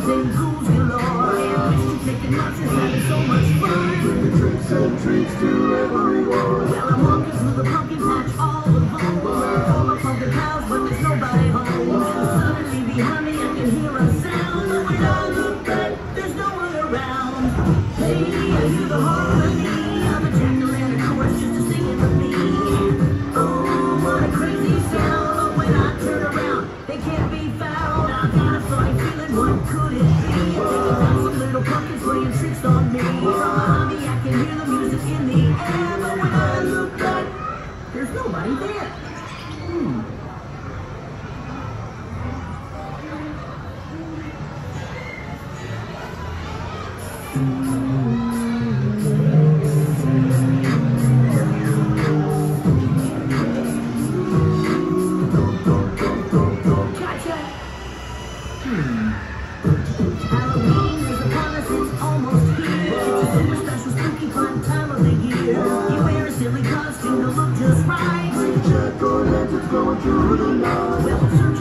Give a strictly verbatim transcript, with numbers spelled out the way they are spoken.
parties and ghouls galore. And taking monsters having so much fun. Bringing tricks and treats to everyone. Well, I'm walking through the pumpkin patch all alone. All my pumpkin pals, but there's nobody home. Suddenly behind me I can hear a sound. But when I look back, there's no one around. Hey, I hear the harmony of a jingle and a chorus just to sing it with me. Oh, what a crazy sound. But when I turn around, they can't be found. I got a funny feeling, what could it be? I think about some little pumpkins playing tricks on me. From behind me, I can hear the music in the air. But when I look back, there's nobody there. Hmm. Halloween is upon us, it's almost here. It's a super special, spooky, fun time of the year. You wear a silly costume to look just right. Jack-o'-lanterns going through the night. Well,